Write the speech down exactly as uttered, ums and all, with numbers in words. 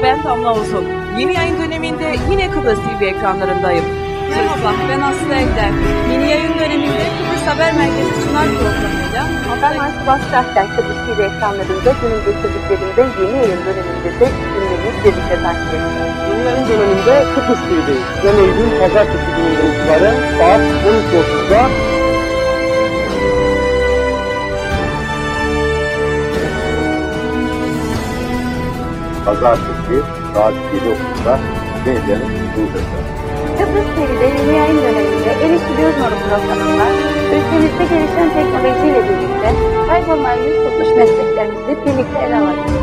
ben Damla Uzun. Yeni yayın döneminde yine Kıbrıs T V ekranlarındayım. Merhaba, ben Aslı Ejder. Yeni yayın döneminde Kıbrıs Haber Merkezi sunar programıyla Ben Ayşe Basrak'tan Kıbrıs T V ekranlarında günün getirdiklerinde yeni yayın döneminde de günlerimiz birlikte takip ediyoruz. Yeni yayın döneminde Kıbrıs T V'deyiz. yirmi Eylül Pazartesi gününden itibaren saat on üç otuzda Pazartesi saat yedi otuzda yeniden buluşacağız. Kıbrıs T V'de yeni yayın döneminde Erişi Göz Nuru programında ülkemizde gelişen teknolojiyle birlikte kaybolmayı yüz tutmuş mesleklerimizi birlikte ele alacağız.